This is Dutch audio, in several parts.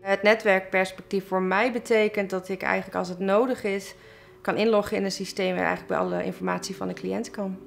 Het netwerkperspectief voor mij betekent dat ik eigenlijk als het nodig is kan inloggen in een systeem en eigenlijk bij alle informatie van de cliënt kan.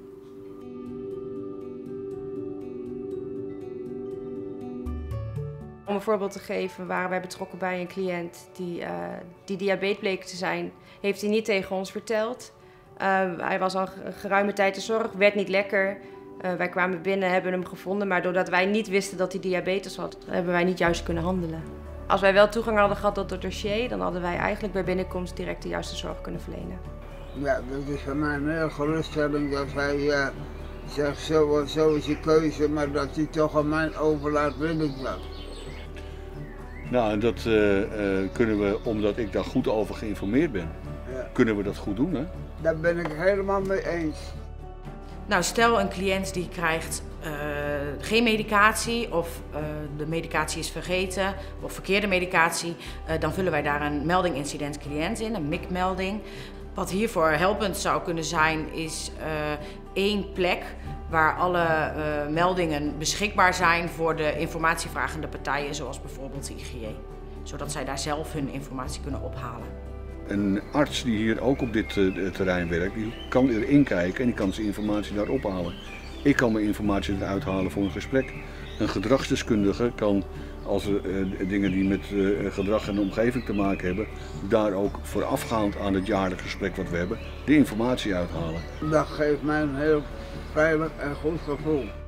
Om een voorbeeld te geven, waren wij betrokken bij een cliënt die diabetes bleek te zijn. Heeft hij niet tegen ons verteld. Hij was al geruime tijd in zorg, werd niet lekker. Wij kwamen binnen, hebben hem gevonden, maar doordat wij niet wisten dat hij diabetes had, hebben wij niet juist kunnen handelen. Als wij wel toegang hadden gehad tot het dossier, dan hadden wij eigenlijk bij binnenkomst direct de juiste zorg kunnen verlenen. Ja, dat is voor mij een hele geruststelling dat hij zegt zo is je keuze, maar dat hij toch aan mijn overlaat wil ik dat. Nou, en dat kunnen we, omdat ik daar goed over geïnformeerd ben, kunnen we dat goed doen, hè? Daar ben ik het helemaal mee eens. Nou, stel een cliënt die krijgt geen medicatie of de medicatie is vergeten of verkeerde medicatie, dan vullen wij daar een melding incident cliënt in, een MIC-melding. Wat hiervoor helpend zou kunnen zijn is één plek waar alle meldingen beschikbaar zijn voor de informatievragende partijen, zoals bijvoorbeeld de IGJ. Zodat zij daar zelf hun informatie kunnen ophalen. Een arts die hier ook op dit terrein werkt, die kan erin kijken en die kan zijn informatie daar ophalen. Ik kan mijn informatie eruit halen voor een gesprek. Een gedragsdeskundige kan, als er dingen die met gedrag en de omgeving te maken hebben, daar ook voorafgaand aan het jaarlijks gesprek wat we hebben, de informatie uithalen. Dat geeft mij een heel veilig en goed gevoel.